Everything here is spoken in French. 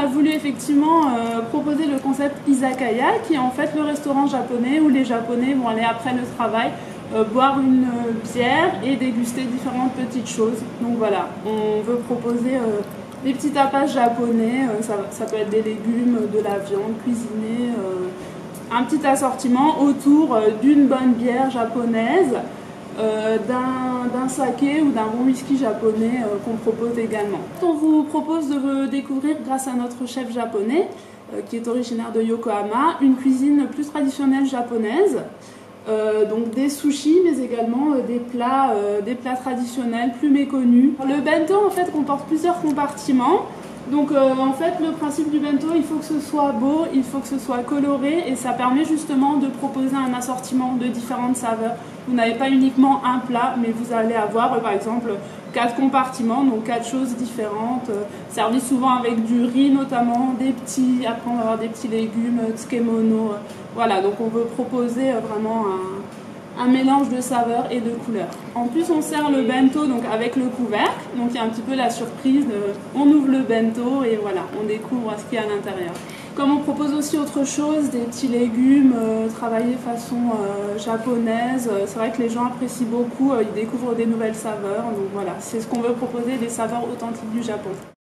a voulu effectivement proposer le concept Izakaya, qui est en fait le restaurant japonais où les Japonais vont aller après le travail boire une bière et déguster différentes petites choses. Donc voilà, on veut proposer des petits tapas japonais, ça peut être des légumes, de la viande cuisinée, un petit assortiment autour d'une bonne bière japonaise, d'un saké ou d'un bon whisky japonais qu'on propose également. On vous propose de découvrir, grâce à notre chef japonais, qui est originaire de Yokohama, une cuisine plus traditionnelle japonaise. Donc des sushis, mais également des plats traditionnels plus méconnus. Le bento en fait comporte plusieurs compartiments. Donc en fait le principe du bento, il faut que ce soit beau, il faut que ce soit coloré, et ça permet justement de proposer un assortiment de différentes saveurs. Vous n'avez pas uniquement un plat, mais vous allez avoir par exemple 4 compartiments, donc 4 choses différentes, servies souvent avec du riz notamment, après on va avoir des petits légumes, tsukemono, voilà, donc on veut proposer vraiment un mélange de saveurs et de couleurs. En plus on sert le bento donc avec le couvercle, donc il y a un petit peu la surprise, on ouvre le bento et voilà, on découvre ce qu'il y a à l'intérieur. Comme on propose aussi autre chose, des petits légumes travaillés façon japonaise, c'est vrai que les gens apprécient beaucoup, ils découvrent des nouvelles saveurs, donc voilà, c'est ce qu'on veut proposer, des saveurs authentiques du Japon.